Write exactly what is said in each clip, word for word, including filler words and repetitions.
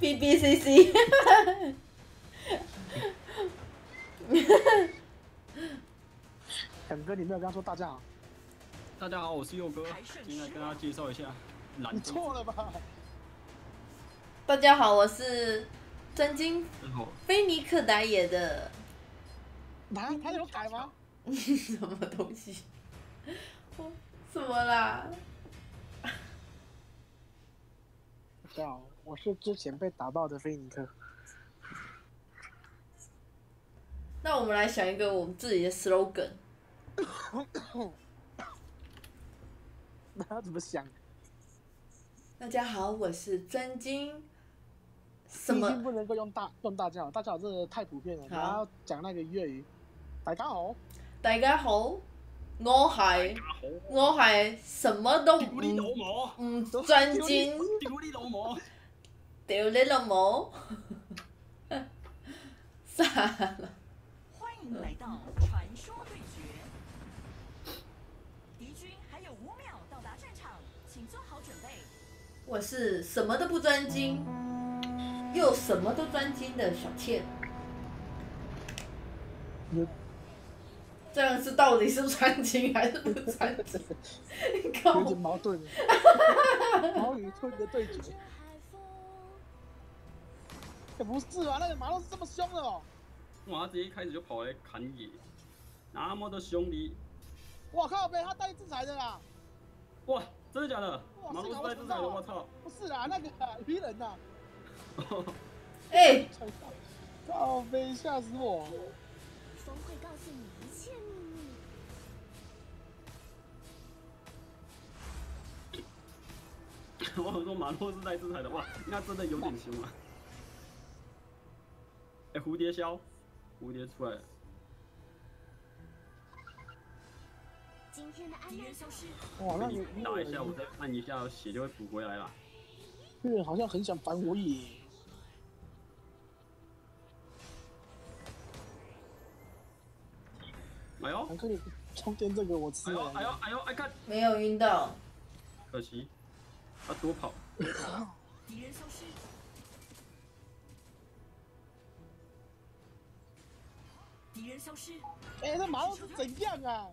，P B C C。 肯哥，你没有跟他说大家好。 大家好，我是佑哥，今天来跟大家介绍一下蓝。 你错了吧？ 大家好，我是真金菲尼克打野的。 他他有改吗？ 什么东西？什么啦？ 大家好，我是之前被打爆的菲尼克。 那我们来想一个我们自己的 slogan。 那要怎么想？ 大家好，我是专精。什么？ 不能够用大用大家好，大家好这个太普遍了。你要讲那个粤语。大家好。 大家好，我係我係什麼都唔唔專精。 屌你老母！ 屌你老母！傻了。 欢迎来到传说对决，敌军还有五秒到达战场，请做好准备。 我是什么都不专精，又什么都专精的小倩。这样是到底是专精还是不专精？ 有点矛盾。矛与盾的对决。欸、不是啊，那个马洛是这么凶的哦。 哇！他直接一开始就跑来砍野，那么的凶力！ 我靠呗，他带制裁的啦！ 哇，真的假的？马洛是带制裁的，我操！ 不是啦，那个鱼人呐。 哎！ 靠呗，吓死我！ 风会告诉你一切秘密。 我想说马洛是带制裁的，哇，那真的有点凶啊！哎、欸，蝴蝶枭。蝴蝶出来了， 今天的安全消失。 哇，那你打一下，我再按一下，血就会补回来了。 这人好像很想烦我耶。 哎呦， 可以充电这个我吃了。 哎呦哎呦哎看， 没有晕到， 可惜，他多跑。 敌人消失。敌人消失。 哎、欸，这马路是怎样啊？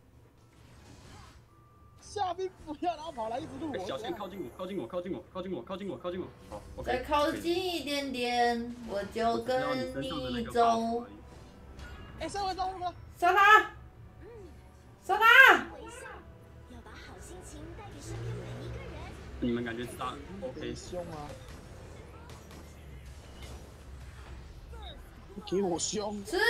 下兵不要，然后跑来一直录我。 小心靠近我，靠近我，靠近我，靠近我，靠近我，靠近我。好 ，OK。 再靠近一点点，我就跟你走。 哎、欸，上回中了， 杀他！杀他！ 微笑，要把好心情带给身边每一个人。 你们感觉杀 OK？ 凶啊！给我凶！ 吃！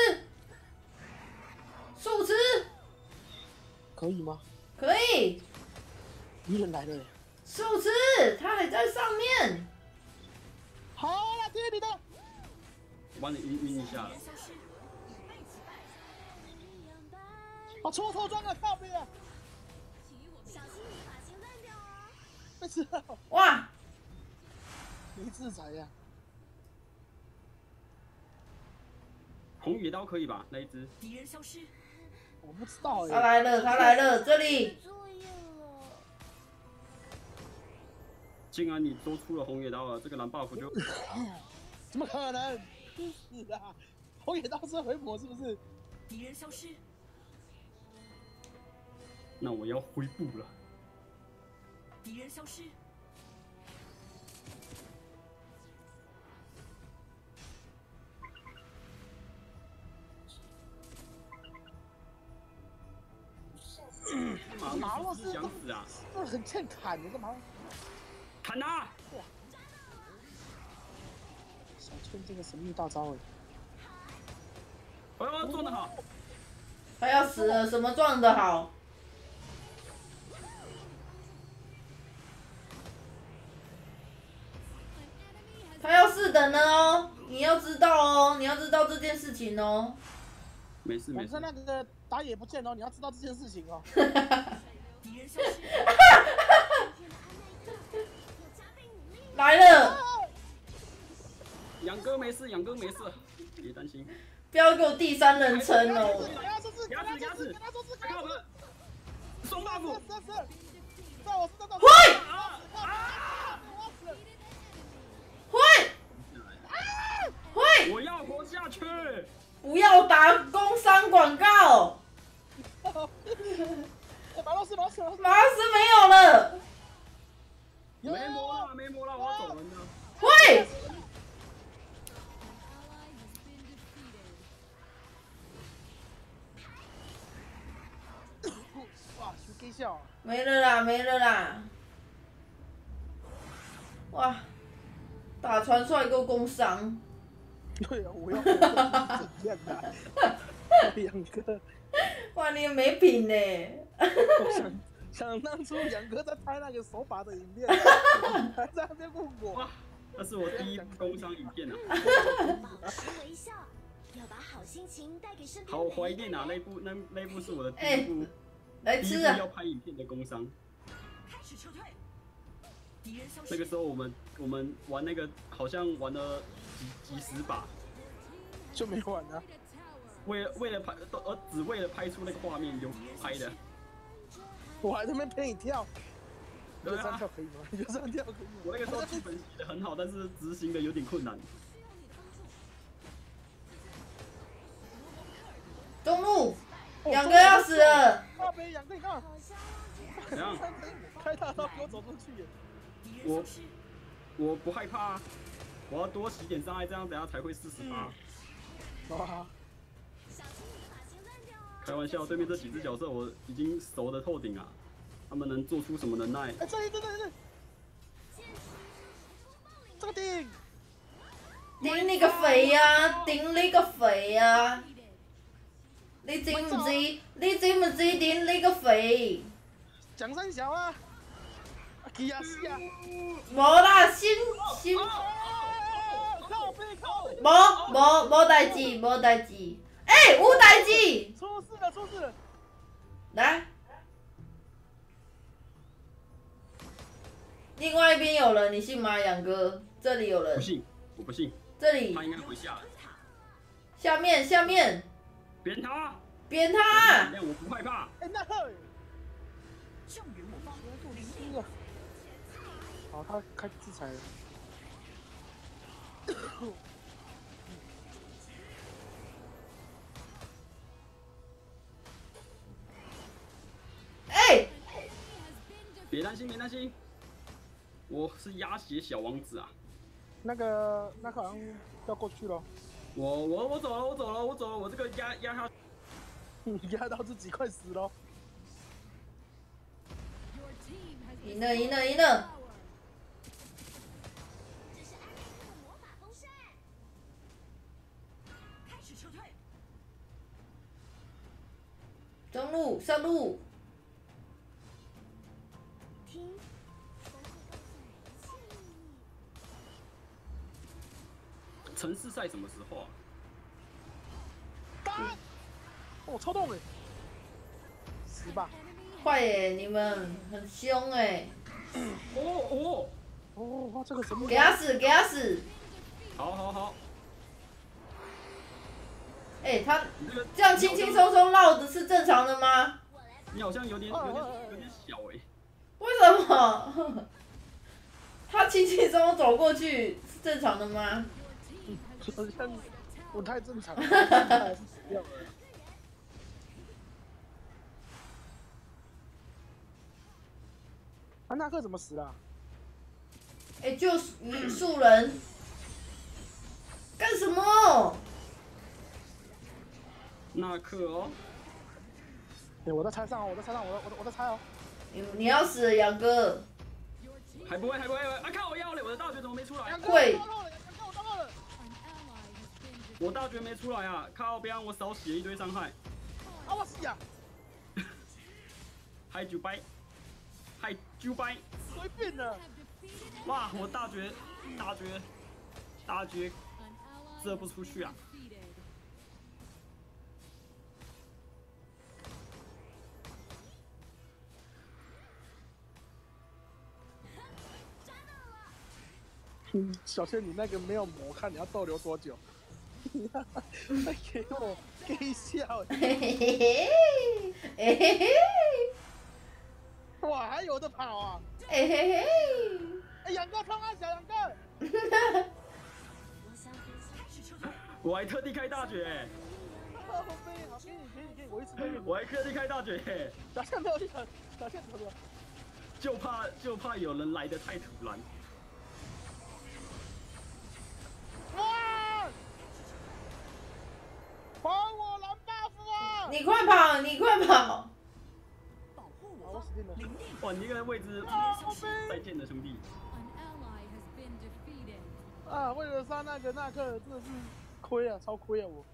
树吃！ 可以吗？ 可以。 鱼人来了耶！ 树吃，他还在上面。 好了，听你的。 我帮你晕晕一下了。 我戳头装了，靠边啊！ 小心你发型乱掉哦。 被吃了。 哇！ 没制裁呀、啊。 红野刀可以吧？那一只。 敌人消失。 我不知道哎。 他来了，他来了，这里。 既然你都出了红野刀了，这个蓝 buff 就…… 怎么可能？是啊，红野刀是回魔是不是？ 敌人消失。 那我要恢复了。 敌人消失。 马洛是想死啊！ 这很欠砍的，干嘛？ 砍他！ 小倩这个神秘大招哎！ 哎呦，撞得好！ 他要死了，什么撞得好？他要四等了哦，你要知道哦，你要知道这件事情哦。 没事没事。 那个打野不见哦，你要知道这件事情哦。 敌人消失。 来了。 杨哥没事，杨哥没事，别担心。 不要给我第三人称哦！ 牙齿牙齿，快看我们，双 buff， 会，会， 笑。 没了啦，没了啦。哇，打传帅够工伤。 对啊，我要怎样啊？杨哥， 哇，你也没品呢。 我想想当初杨哥在拍那个手把的影片，还在那边问我。 那是我第一部工伤影片啊。 保持微笑，要把好心情带给身边好的怀念啊！那部那那部是我的第哎一部，第一来吃啊！ 部要拍影片的工伤。 开始撤退，敌人消失。 那个时候我们我们玩那个好像玩了几几十把， 就没玩了。 为了为了拍，呃，只为了拍出那个画面有拍的。 我还在那边陪你跳，你觉对啊得这样跳可以吗？你觉得这样跳可以吗？ 我那个时候剧本写的很好，但是执行的有点困难。 中路， 哦杨哥要死了。 大杯杨哥，你看， 怎样？ 开大刀给我走出去耶！ 我我不害怕啊，我要多洗点伤害，这样等下才会四十八。 哇， 开玩笑，对面这几只角色我已经熟的透顶啊，他们能做出什么能耐？ 哎，这里这里这里，这个顶， 顶你個肺啊！頂你個肺啊！你知唔知？你知唔知頂你個肺？ 蒋三小啊，基亞斯啊， 無啦，先先， 靠背靠背， 無無無代志，無代志。哎，有代志！ 出事了出事了！ 來，另外一邊有人，你信嗎，楊哥？這裡有人不。信，我不信， 這裡他應該回下了。 下面下面扁他， 扁他！ 但我不害怕。 哎，那个， 正人我方， 那个，好，他开制裁了。 哎， 别担心，别担心，我是鸭血小王子啊！ 那个，那个好像要过去了。 我我我走了，我走了，我走了，我这个压压下， 你压到自己快死了。 贏了贏了贏了！ 这是艾瑞克的魔法风扇。 开始撤退， 中路上路， 听，我会告诉你一切秘密。 城市赛什么时候啊？ 打！哦，超痛哎！死吧！ 快耶！你们很凶哎！ 哦哦， 哦，哇，这个什么？ 給他死，給他死！ 好好好， 哎，他你这个這樣輕輕鬆鬆繞的是正常的嗎？ 你好像有点有点有点小哎、 為什麼？他輕輕鬆鬆走過去是正常的嗎？ 好像不太正常，還是死掉了。安纳克怎么死了？ 哎，救鱼树人，幹什麼？ 那克哦， 哎，我在猜上哦，我在猜上，我我我在猜哦。 你你要死了，楊哥！ 还不会还不会啊！靠我腰嘞，我的大绝怎么没出来？ 會我到了， 我大绝没出来啊！靠，别让我少洗了一堆伤害。 啊我死呀！ 嗨九掰，嗨九掰， 随便的。 哇！我大绝大绝大绝射不出去啊！ 嗯，小仙，你那个没有魔，看你要逗留多久？再给我给笑！ 嘿嘿嘿嘿，哎嘿嘿， 哇，还有的跑啊！ 哎嘿嘿， 哎，杨哥冲啊，小杨哥！ 我想飞行。 我还特地开大绝、欸， 好，飞，好，给你，给你，给你，我一直飞。 我还特地开大绝、欸， 小仙没有去等，小仙怎么了？ 就怕就怕有人来的太突然。 哇！还我蓝 buff 啊！ 你快跑，你快跑！ 保护好，我我方， 死哇，你那个位置，再见了，兄弟。 啊，为了杀那个纳克，真的是亏啊，超亏啊我。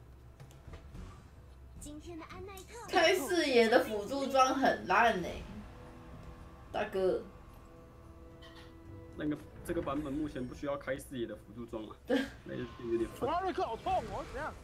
今天的安奈特开视野的辅助装很烂呢、欸，大哥。 那个这个版本目前不需要开视野的辅助装啊，那就有点笨。 哇，瑞克好痛哦，怎样？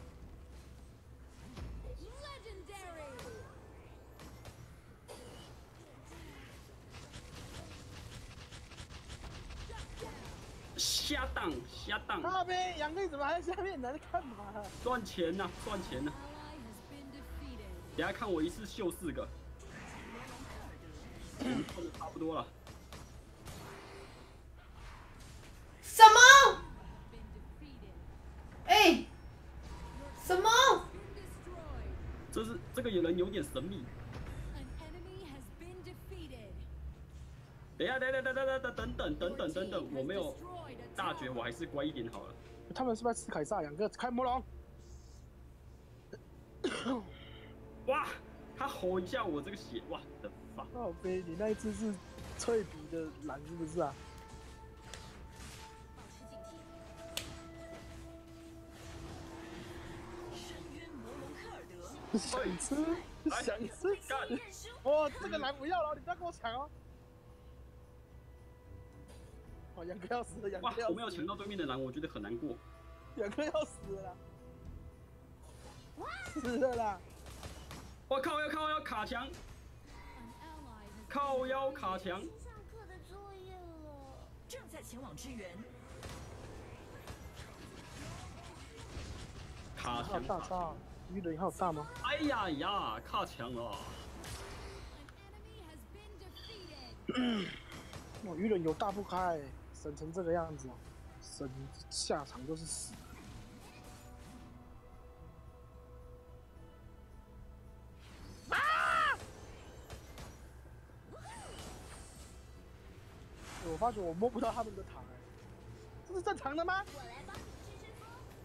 瞎荡瞎荡！ 那边杨哥怎么还在下面？你在干嘛？ 赚钱呐、啊，赚钱呐、啊！等下看我一次秀四个，嗯，差不多了。 什么？哎、欸，什么？ 这是这个有人有点神秘。等一下，等等等等等等等等等等等，我没有大绝，我还是乖一点好了。 他们是不是在吃凯撒？杨哥开魔龙。 哇！他吼一下我这个血，哇的发！ 靠背，你那一只是脆皮的蓝是不是啊？想吃，想吃， 干！ 哦，这个蓝不要了，你不要跟我抢哦！哦，杨哥要死了，杨哥要死了！ 哇，我没有抢到对面的蓝，我觉得很难过。 杨哥要死了啦！死了啦！ 我靠！要靠要卡墙，靠腰卡墙。 上课的作业了， 正在前往支援。 卡墙。 大差，鱼人还有大吗？ 哎呀呀，卡墙了！ 哇，鱼人有大不开，省成这个样子，省下场就是死。我发觉我摸不到他们的塔，哎，这是正常的吗？ 我来帮你支支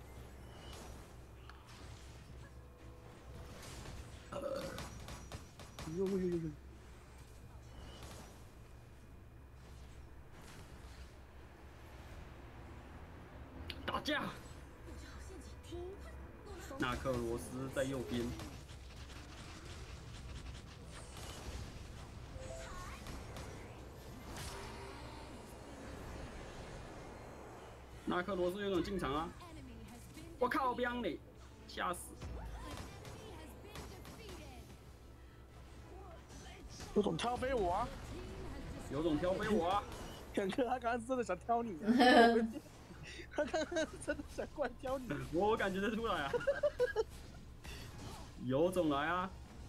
风。 呦呦呦呦呦！ 打架！ 听， 纳克罗斯在右边。纳克罗斯有种进场啊！我靠，彪你，吓死！ 有种挑飞我啊！ 有种挑飞我啊！ 两个他刚刚真的想挑你、啊，他刚刚真的想过来挑你。 我感觉得出来啊！有种来啊！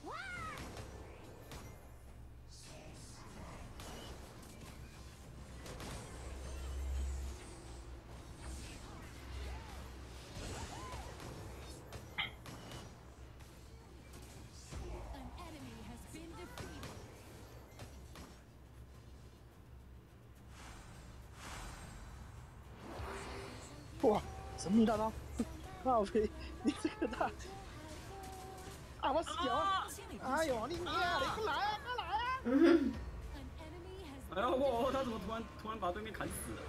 哇，神秘大刀！靠飞，你这个大啊！我死了！哎呦，你你啊，你快来啊，快来啊！ 嗯哎呀，我他怎么突然突然把对面砍死了？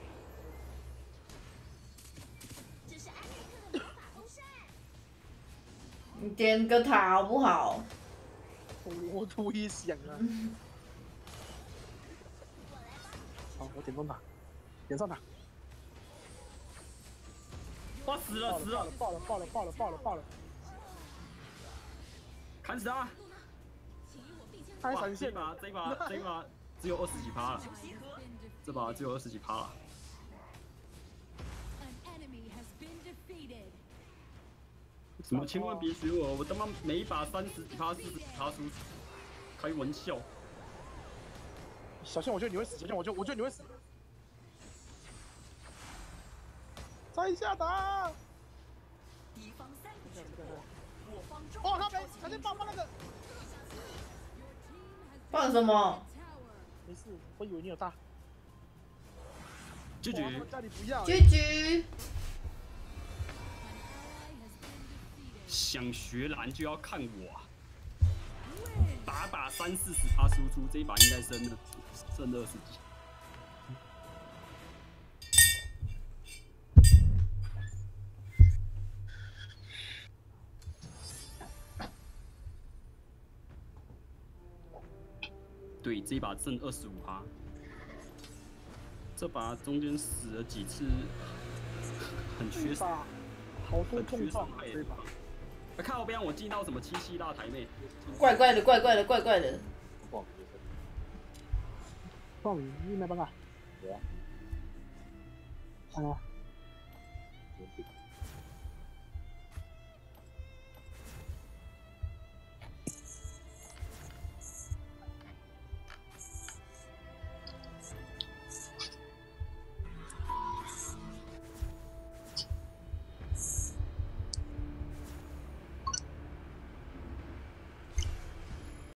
这是安奈特的魔法风扇。 你点个塔好不好？ 我我也想啊。好，我点中塔，点上塔。 哇，死了死了！ 爆了爆了爆了爆了爆了！ 砍死他！ 他闪现这把这把这把只有二十几趴了，这把只有二十几趴了。什么？千万别学我！我他妈每一把三十几趴、四十几趴输，开玩笑！ 小心，我觉得你会死！小心，我觉得我觉得你会死！拆下塔！ 敌方三股全破，我方中哦，他没，小心爆爆那个！ 放什么？ 没事，我以为你有大。 拒绝。 家里不要。 居居。 想学蓝就要看我啊！ 打把三四十趴输出，这一把应该升了，升二十几。对，这一把剩二十五趴。这把中间死了几次，很缺伤， 好多很缺重创伤害。 这把。 看后边我记到什么七夕辣台妹， 怪怪的，怪怪的，怪怪的。 放你你没办法。对啊。看啊。